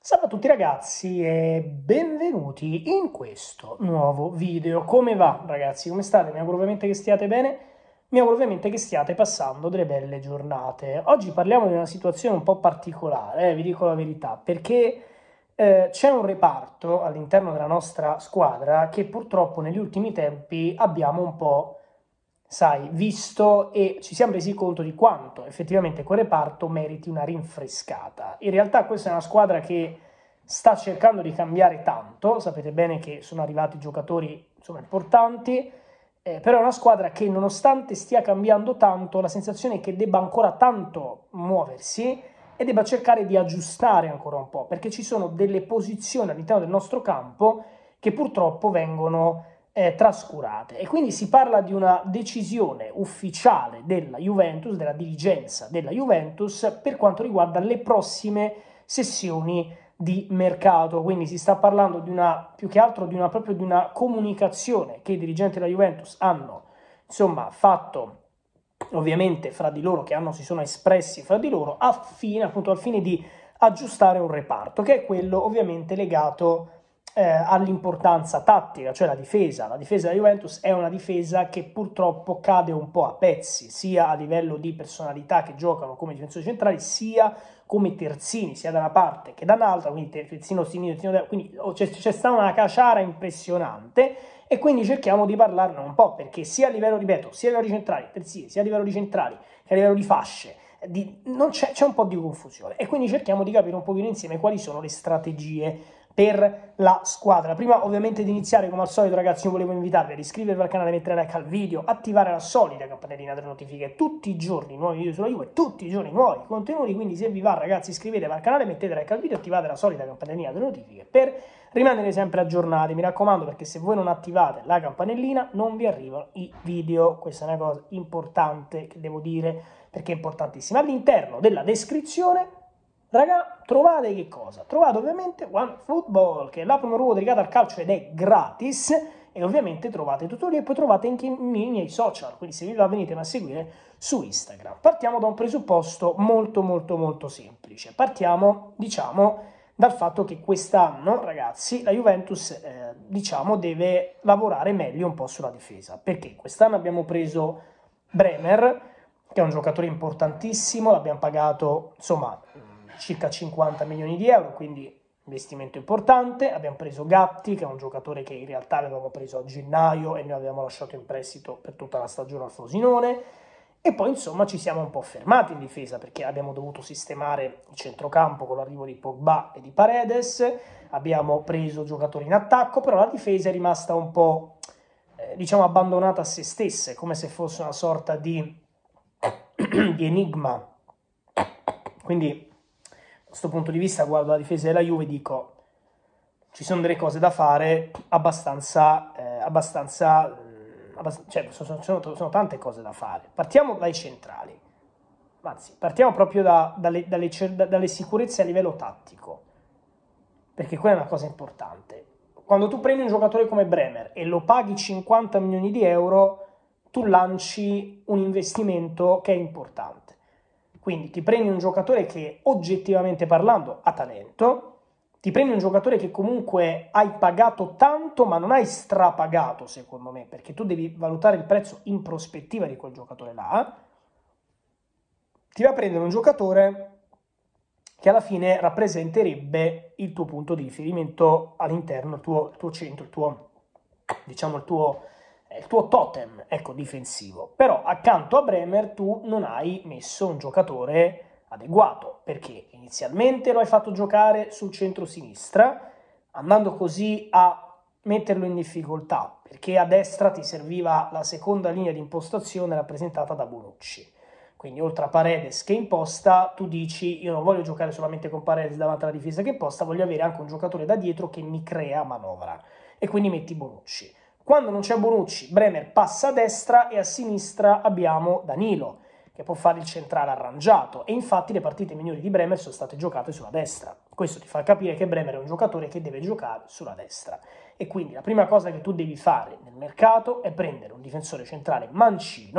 Salve a tutti ragazzi e benvenuti in questo nuovo video. Come va ragazzi? Come state? Mi auguro ovviamente che stiate bene, mi auguro ovviamente che stiate passando delle belle giornate. Oggi parliamo di una situazione un po' particolare, vi dico la verità, perché c'è un reparto all'interno della nostra squadra che purtroppo negli ultimi tempi abbiamo un po', sai, visto e ci siamo resi conto di quanto effettivamente quel reparto meriti una rinfrescata. In realtà questa è una squadra che sta cercando di cambiare tanto, sapete bene che sono arrivati giocatori insomma importanti, però è una squadra che nonostante stia cambiando tanto, la sensazione è che debba ancora tanto muoversi e debba cercare di aggiustare ancora un po', perché ci sono delle posizioni all'interno del nostro campo che purtroppo vengono trascurate, e quindi si parla di una decisione ufficiale della Juventus, della dirigenza della Juventus, per quanto riguarda le prossime sessioni di mercato. Quindi si sta parlando di una, più che altro proprio di una comunicazione che i dirigenti della Juventus hanno insomma fatto ovviamente fra di loro, si sono espressi fra di loro al fine di aggiustare un reparto, che è quello ovviamente legato all'importanza tattica, cioè la difesa. La difesa della Juventus è una difesa che purtroppo cade un po' a pezzi, sia a livello di personalità che giocano come difensori centrali, sia come terzini, sia da una parte che dall'altra, quindi terzino sinistro, quindi c'è stata una caciara impressionante, e quindi cerchiamo di parlarne un po', perché sia a livello, ripeto, sia a livello di centrali, terzini, sia a livello di centrali che a livello di fasce, c'è un po' di confusione, e quindi cerchiamo di capire un pochino insieme quali sono le strategie per la squadra. Prima ovviamente di iniziare, come al solito ragazzi, io volevo invitarvi ad iscrivervi al canale, mettere like al video, attivare la solita campanellina delle notifiche, tutti i giorni nuovi video sulla Juve, tutti i giorni nuovi contenuti, quindi se vi va ragazzi iscrivetevi al canale, mettete like al video, attivate la solita campanellina delle notifiche per rimanere sempre aggiornati, mi raccomando, perché se voi non attivate la campanellina non vi arrivano i video. Questa è una cosa importante che devo dire, perché è importantissima. All'interno della descrizione, raga, trovate che cosa? Trovate ovviamente OneFootball, che è l'app numero 1 dedicata al calcio ed è gratis, e ovviamente trovate tutto lì, e poi trovate anche i miei social, quindi se vi va venitemi a seguire su Instagram. Partiamo da un presupposto molto semplice. Partiamo, diciamo, dal fatto che quest'anno, ragazzi, la Juventus, diciamo, deve lavorare meglio un po' sulla difesa, perché quest'anno abbiamo preso Bremer, che è un giocatore importantissimo, l'abbiamo pagato, insomma, circa 50 milioni di euro, quindi investimento importante. Abbiamo preso Gatti, che è un giocatore che in realtà avevamo preso a gennaio e noi avevamo lasciato in prestito per tutta la stagione al Frosinone, e poi insomma ci siamo un po' fermati in difesa, perché abbiamo dovuto sistemare il centrocampo con l'arrivo di Pogba e di Paredes, abbiamo preso giocatori in attacco, però la difesa è rimasta un po' diciamo abbandonata a se stessa, come se fosse una sorta di enigma. Quindi da questo punto di vista guardo la difesa della Juve e dico, ci sono delle cose da fare cioè sono tante cose da fare. Partiamo dai centrali, anzi partiamo proprio dalle sicurezze a livello tattico, perché quella è una cosa importante. Quando tu prendi un giocatore come Bremer e lo paghi 50 milioni di euro, tu lanci un investimento che è importante. Quindi ti prendi un giocatore che oggettivamente parlando ha talento, ti prendi un giocatore che comunque hai pagato tanto ma non hai strapagato, secondo me, perché tu devi valutare il prezzo in prospettiva di quel giocatore là. Ti va a prendere un giocatore che alla fine rappresenterebbe il tuo punto di riferimento all'interno, il tuo centro, il tuo totem, ecco, difensivo. Però accanto a Bremer tu non hai messo un giocatore adeguato, perché inizialmente lo hai fatto giocare sul centro-sinistra, andando così a metterlo in difficoltà, perché a destra ti serviva la seconda linea di impostazione rappresentata da Bonucci. Quindi oltre a Paredes che imposta, tu dici io non voglio giocare solamente con Paredes davanti alla difesa che imposta, voglio avere anche un giocatore da dietro che mi crea manovra, e quindi metti Bonucci. Quando non c'è Bonucci, Bremer passa a destra e a sinistra abbiamo Danilo, che può fare il centrale arrangiato, e infatti le partite migliori di Bremer sono state giocate sulla destra. Questo ti fa capire che Bremer è un giocatore che deve giocare sulla destra, e quindi la prima cosa che tu devi fare nel mercato è prendere un difensore centrale mancino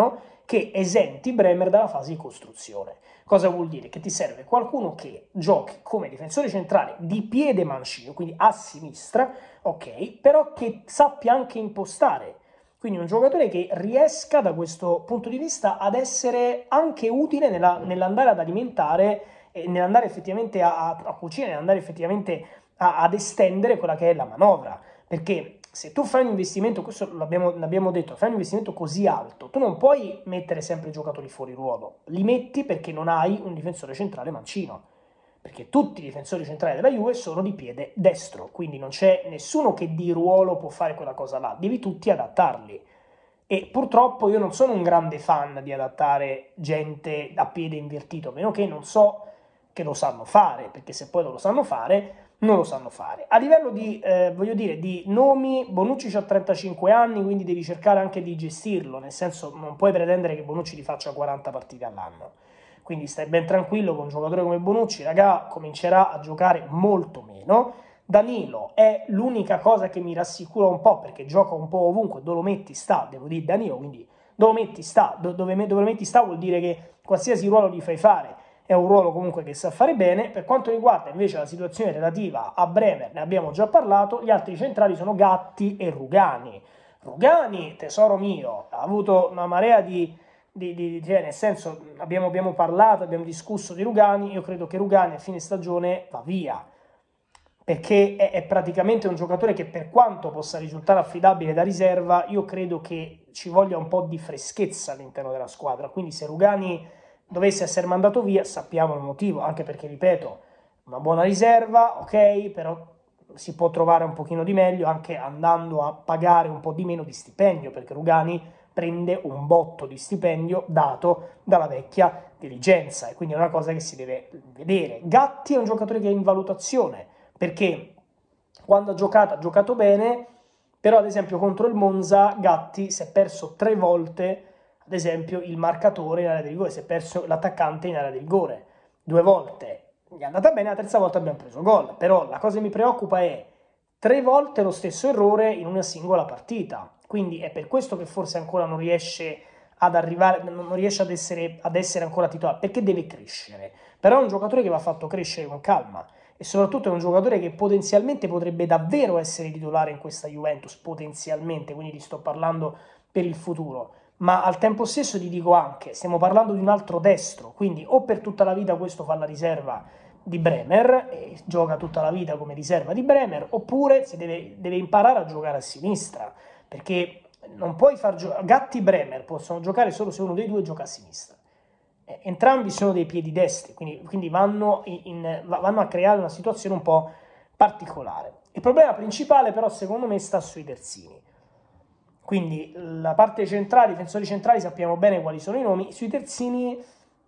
che esenti Bremer dalla fase di costruzione. Cosa vuol dire? Che ti serve qualcuno che giochi come difensore centrale di piede mancino, quindi a sinistra, ok, però che sappia anche impostare. Quindi un giocatore che riesca da questo punto di vista ad essere anche utile nell'andare ad alimentare, nell'andare effettivamente a cucinare, nell'andare effettivamente ad estendere quella che è la manovra. Perché se tu fai un investimento, questo l'abbiamo detto, fai un investimento così alto, tu non puoi mettere sempre i giocatori fuori ruolo, li metti perché non hai un difensore centrale mancino, perché tutti i difensori centrali della Juve sono di piede destro, quindi non c'è nessuno che di ruolo può fare quella cosa là, devi tutti adattarli. E purtroppo io non sono un grande fan di adattare gente a piede invertito, a meno che non so che lo sanno fare, perché se poi non lo sanno fare, non lo sanno fare. A livello di, voglio dire, di nomi, Bonucci ha 35 anni, quindi devi cercare anche di gestirlo, nel senso non puoi pretendere che Bonucci ti faccia 40 partite all'anno. Quindi stai ben tranquillo con un giocatore come Bonucci, raga, comincerà a giocare molto meno. Danilo è l'unica cosa che mi rassicura un po', perché gioca un po' ovunque, dove lo metti sta, devo dire Danilo, quindi dove lo metti sta, dove lo metti sta vuol dire che qualsiasi ruolo gli fai fare è un ruolo comunque che sa fare bene. Per quanto riguarda invece la situazione relativa a Bremer, ne abbiamo già parlato, gli altri centrali sono Gatti e Rugani. Rugani, tesoro mio, ha avuto una marea cioè, nel senso, abbiamo parlato, abbiamo discusso di Rugani, io credo che Rugani a fine stagione va via, perché è praticamente un giocatore che, per quanto possa risultare affidabile da riserva, io credo che ci voglia un po' di freschezza all'interno della squadra. Quindi se Rugani dovesse essere mandato via, sappiamo il motivo, anche perché, ripeto, una buona riserva, ok, però si può trovare un pochino di meglio anche andando a pagare un po' di meno di stipendio, perché Rugani prende un botto di stipendio dato dalla vecchia dirigenza, e quindi è una cosa che si deve vedere. Gatti è un giocatore che è in valutazione, perché quando ha giocato bene, però ad esempio contro il Monza Gatti si è perso 3 volte, ad esempio il marcatore in area di rigore, si è perso l'attaccante in area di rigore 2 volte, gli è andata bene, la terza volta abbiamo preso gol, però la cosa che mi preoccupa è 3 volte lo stesso errore in una singola partita, quindi è per questo che forse ancora non riesce ad arrivare, non riesce ad essere ancora titolare, perché deve crescere, però è un giocatore che va fatto crescere con calma, e soprattutto è un giocatore che potenzialmente potrebbe davvero essere titolare in questa Juventus, potenzialmente, quindi ti sto parlando per il futuro, ma al tempo stesso ti dico anche, stiamo parlando di un altro destro, quindi o per tutta la vita questo fa la riserva di Bremer e gioca tutta la vita come riserva di Bremer, oppure si deve imparare a giocare a sinistra, perché non puoi far giocare, Gatti e Bremer possono giocare solo se uno dei due gioca a sinistra. Entrambi sono dei piedi destri, quindi vanno a creare una situazione un po' particolare. Il problema principale però secondo me sta sui terzini. Quindi la parte centrale, i difensori centrali sappiamo bene quali sono i nomi, sui terzini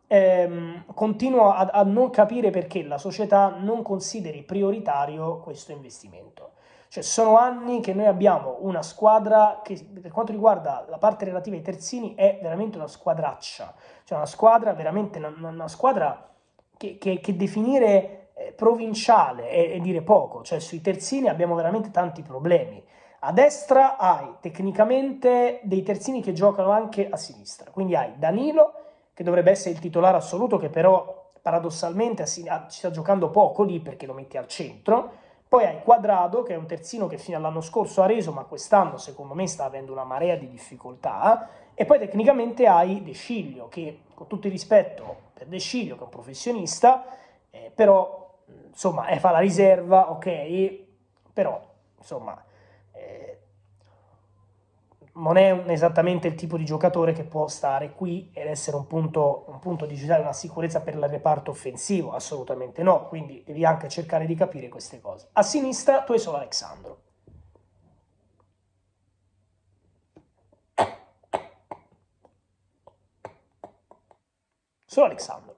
continuo a non capire perché la società non consideri prioritario questo investimento. Cioè sono anni che noi abbiamo una squadra che per quanto riguarda la parte relativa ai terzini è veramente una squadraccia, cioè una squadra veramente una squadra che definire provinciale è dire poco, cioè sui terzini abbiamo veramente tanti problemi. A destra hai tecnicamente dei terzini che giocano anche a sinistra, quindi hai Danilo che dovrebbe essere il titolare assoluto, che però paradossalmente ci sta giocando poco lì perché lo metti al centro. Poi hai Quadrado, che è un terzino che fino all'anno scorso ha reso, ma quest'anno secondo me sta avendo una marea di difficoltà. E poi tecnicamente hai De Sciglio, che con tutto il rispetto per De Sciglio, che è un professionista, però insomma fa la riserva, ok, però insomma non è esattamente il tipo di giocatore che può stare qui ed essere un punto di una sicurezza per il reparto offensivo, assolutamente no, quindi devi anche cercare di capire queste cose. A sinistra tu hai solo Alexandro. Solo Alexandro.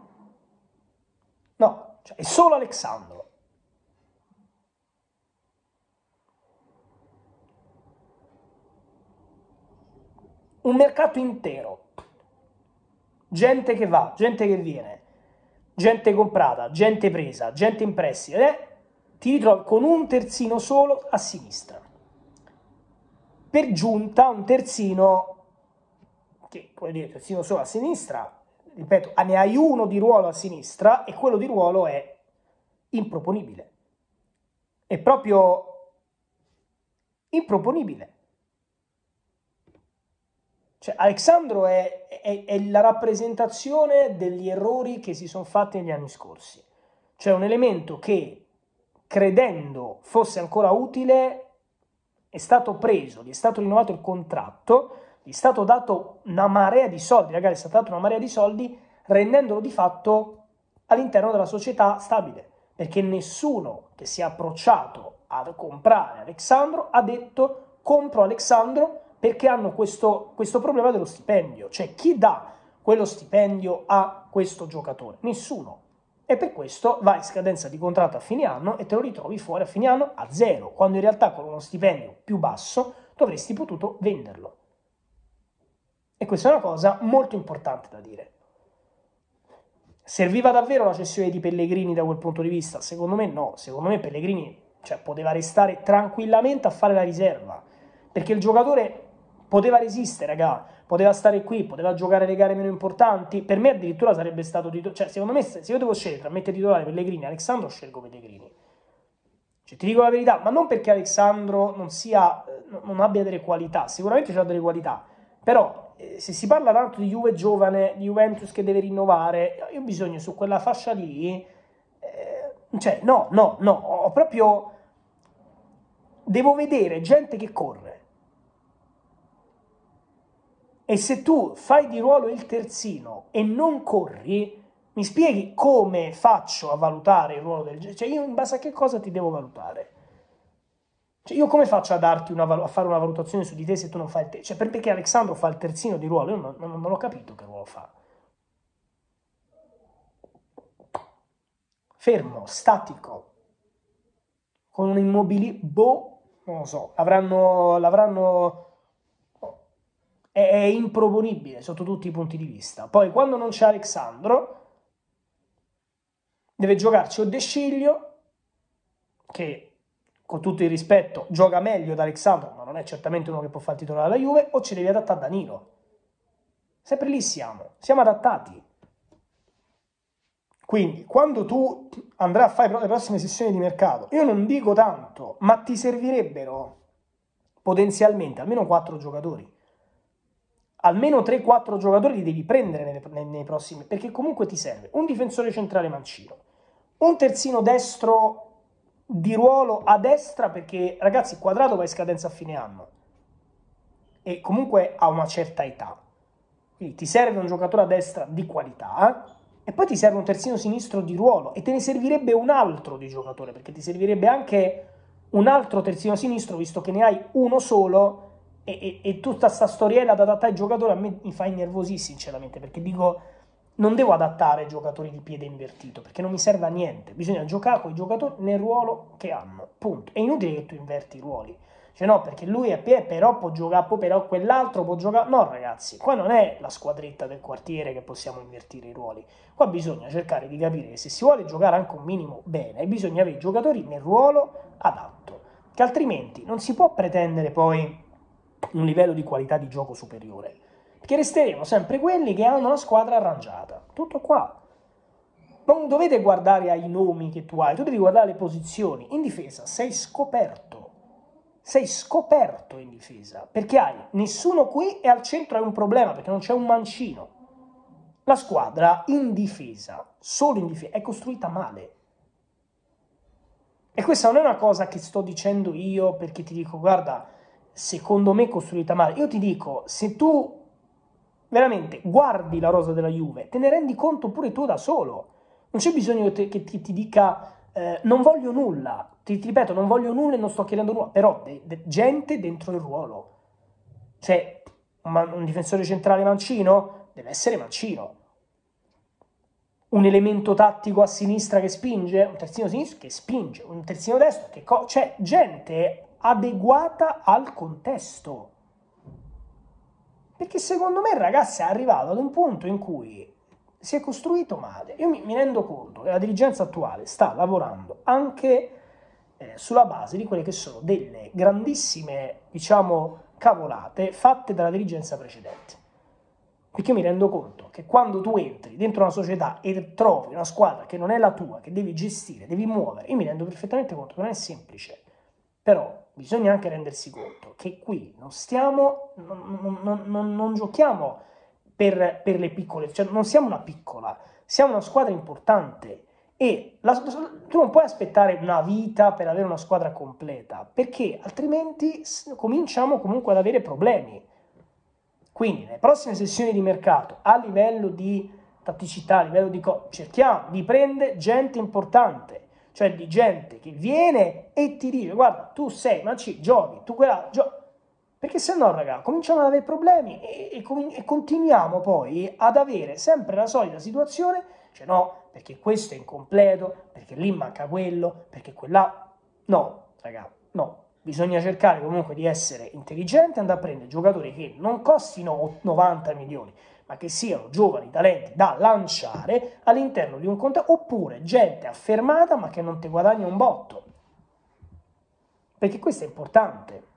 No, cioè è solo Alexandro. Un mercato intero, gente che va, gente che viene, gente comprata, gente presa, gente in prestito, ti ritrovi con un terzino solo a sinistra. Per giunta un terzino che puoi dire terzino solo a sinistra, ripeto, ne hai uno di ruolo a sinistra e quello di ruolo è improponibile. È proprio improponibile. Cioè, Alexandro è la rappresentazione degli errori che si sono fatti negli anni scorsi. Cioè un elemento che, credendo fosse ancora utile, è stato preso, gli è stato rinnovato il contratto, gli è stato dato una marea di soldi, ragazzi, è stata data una marea di soldi, rendendolo di fatto all'interno della società stabile. Perché nessuno che si è approcciato a comprare Alexandro ha detto compro Alexandro perché hanno questo problema dello stipendio. Cioè, chi dà quello stipendio a questo giocatore? Nessuno. E per questo vai in scadenza di contratto a fine anno e te lo ritrovi fuori a fine anno a zero, quando in realtà con uno stipendio più basso dovresti potuto venderlo. E questa è una cosa molto importante da dire. Serviva davvero la cessione di Pellegrini da quel punto di vista? Secondo me no, secondo me Pellegrini poteva restare tranquillamente a fare la riserva, perché il giocatore poteva resistere, raga, poteva stare qui, poteva giocare le gare meno importanti. Per me addirittura sarebbe stato titolare, secondo me se io devo scegliere tra mettere titolare Pellegrini e Alexandro, scelgo Pellegrini. Ti dico la verità, ma non perché Alexandro non abbia delle qualità, sicuramente ha delle qualità, però se si parla tanto di Juve giovane, di Juventus che deve rinnovare, io ho bisogno su quella fascia lì, no, ho proprio, devo vedere gente che corre. E se tu fai di ruolo il terzino e non corri, mi spieghi come faccio a valutare il ruolo del... Cioè io in base a che cosa ti devo valutare? Cioè io come faccio a darti a fare una valutazione su di te se tu non fai il terzino? Cioè perché Alexandro fa il terzino di ruolo? Io non ho capito che ruolo fa. Fermo, statico, con un immobili... non lo so, l'avranno... È improponibile sotto tutti i punti di vista. Poi quando non c'è Alexandro deve giocarci o De Sciglio, che con tutto il rispetto gioca meglio da Alexandro, ma non è certamente uno che può fare il titolare alla Juve, o ci devi adattare Danilo. Sempre lì siamo adattati. Quindi quando tu andrai a fare le prossime sessioni di mercato, io non dico tanto, ma ti servirebbero potenzialmente almeno 4 giocatori. Almeno 3-4 giocatori li devi prendere nei prossimi, perché comunque ti serve un difensore centrale mancino, un terzino destro di ruolo a destra, perché ragazzi Quadrato va in scadenza a fine anno e comunque ha una certa età, quindi ti serve un giocatore a destra di qualità, e poi ti serve un terzino sinistro di ruolo e te ne servirebbe un altro di giocatore, perché ti servirebbe anche un altro terzino sinistro, visto che ne hai uno solo. E tutta sta storiella da adattare ai giocatori a me mi fa innervosire sinceramente, perché dico non devo adattare giocatori di piede invertito, perché non mi serve a niente, bisogna giocare con i giocatori nel ruolo che hanno, punto. È inutile che tu inverti i ruoli, cioè no, perché lui è però può giocare, però quell'altro può giocare, no ragazzi, qua non è la squadretta del quartiere che possiamo invertire i ruoli, qua bisogna cercare di capire che se si vuole giocare anche un minimo bene, bisogna avere i giocatori nel ruolo adatto, che altrimenti non si può pretendere poi un livello di qualità di gioco superiore, perché resteremo sempre quelli che hanno la squadra arrangiata, tutto qua. Non dovete guardare ai nomi che tu hai, tu devi guardare le posizioni. In difesa sei scoperto in difesa, perché hai nessuno qui e al centro hai un problema, perché non c'è un mancino. La squadra in difesa, solo in difesa, è costruita male. E questa non è una cosa che sto dicendo io perché ti dico guarda, secondo me è costruita male. Io ti dico, se tu veramente guardi la rosa della Juve, te ne rendi conto pure tu da solo. Non c'è bisogno che ti dica non voglio nulla. Ti ripeto, non voglio nulla e non sto chiedendo nulla. Però gente dentro il ruolo. Cioè, un difensore centrale mancino deve essere mancino. Un elemento tattico a sinistra che spinge, un terzino sinistro che spinge, un terzino destro che... Cioè, gente adeguata al contesto, perché secondo me ragazzi è arrivato ad un punto in cui si è costruito male. Io mi rendo conto che la dirigenza attuale sta lavorando anche sulla base di quelle che sono delle grandissime, diciamo, cavolate fatte dalla dirigenza precedente. Perché io mi rendo conto che quando tu entri dentro una società e trovi una squadra che non è la tua, che devi gestire, devi muovere, io mi rendo perfettamente conto che non è semplice. Però bisogna anche rendersi conto che qui non stiamo, non giochiamo per le piccole, cioè non siamo una piccola, siamo una squadra importante e tu non puoi aspettare una vita per avere una squadra completa, perché altrimenti cominciamo comunque ad avere problemi. Quindi nelle prossime sessioni di mercato, a livello di tatticità, a livello di cerchiamo di prendere gente importante, cioè di gente che viene e ti dice guarda tu sei, ma ci giochi, tu quella giochi. Perché se no, raga, cominciamo ad avere problemi e continuiamo poi ad avere sempre la solita situazione, cioè no, perché questo è incompleto, perché lì manca quello, perché quella. No, raga, no. Bisogna cercare comunque di essere intelligenti, andare a prendere giocatori che non costino 90 milioni, ma che siano giovani talenti da lanciare all'interno di un contesto, oppure gente affermata ma che non ti guadagna un botto. Perché questo è importante.